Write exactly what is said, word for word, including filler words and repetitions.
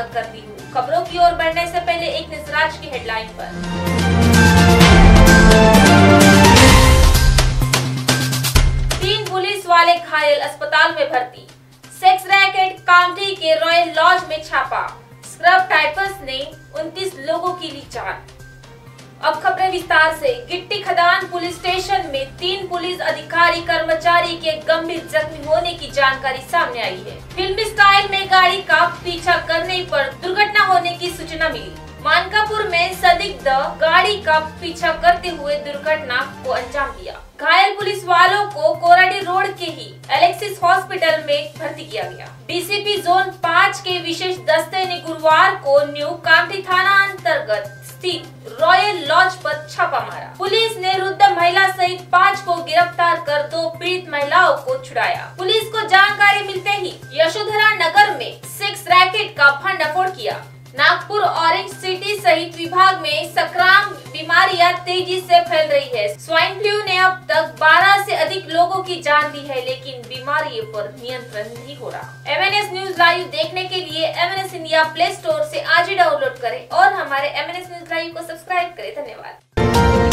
शुरुआत करती हूँ। खबरों की ओर बढ़ने से पहले एक नजर आज की हेडलाइन पर। तीन पुलिस वाले घायल, अस्पताल में भर्ती। सेक्स रैकेट कामठी के रॉयल लॉज में छापा। स्क्रब टाइपर्स ने उनतीस लोगों की ली जान। अब खबरें विस्तार से। गिट्टी खदान पुलिस स्टेशन में तीन पुलिस अधिकारी कर्मचारी के गंभीर जख्मी होने की जानकारी सामने आई है। फिल्मी स्टाइल में गाड़ी का पीछा करने पर दुर्घटना होने की सूचना मिली। मानकापुर में संदिग्ध गाड़ी का पीछा करते हुए दुर्घटना को अंजाम दिया। घायल पुलिस वालों को कोराडी रोड के ही एलेक्सिस हॉस्पिटल में भर्ती किया गया। डीसीपी जोन पाँच के विशेष दस्ते ने गुरुवार को न्यू कामठी थाना अंतर्गत स्थित रॉयल लॉज पर छापा मारा। पुलिस ने वृद्ध महिला सहित पाँच को गिरफ्तार कर दो पीड़ित महिलाओं को छुड़ाया। पुलिस को जानकारी मिलते ही यशोधरा नगर में सेक्स रैकेट का भंडाफोड़ किया। नागपुर ऑरेंज सिटी सहित विभाग में संक्रामक बीमारियां तेजी से फैल रही है। स्वाइन फ्लू ने अब तक बारह से अधिक लोगों की जान ली है, लेकिन बीमारी पर नियंत्रण नहीं हो रहा। एमएनएस न्यूज लाइव देखने के लिए एमएनएस इंडिया प्ले स्टोर से आज ही डाउनलोड करें और हमारे एमएनएस न्यूज लाइव को सब्सक्राइब करें। धन्यवाद।